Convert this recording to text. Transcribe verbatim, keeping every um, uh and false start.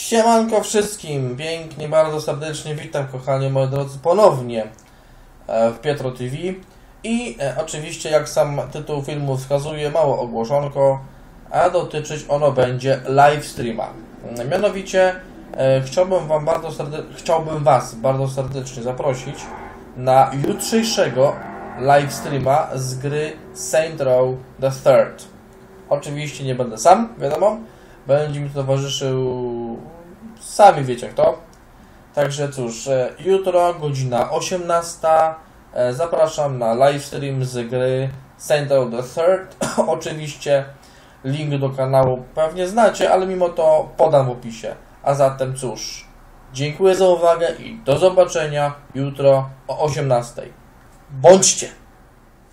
Siemanko wszystkim, pięknie, bardzo serdecznie witam kochani moi drodzy ponownie w Pietro T V i oczywiście jak sam tytuł filmu wskazuje, mało ogłoszonko, a dotyczyć ono będzie live streama. Mianowicie chciałbym wam bardzo serdecznie, chciałbym was bardzo serdecznie zaprosić na jutrzejszego live streama z gry Saints Row the Third. Oczywiście nie będę sam, wiadomo, będzie mi towarzyszył, sami wiecie kto. Także cóż, jutro godzina osiemnasta, zapraszam na live stream z gry Saints Row the Third. Oczywiście link do kanału pewnie znacie, ale mimo to podam w opisie. A zatem cóż, dziękuję za uwagę i do zobaczenia jutro o osiemnastej. Bądźcie!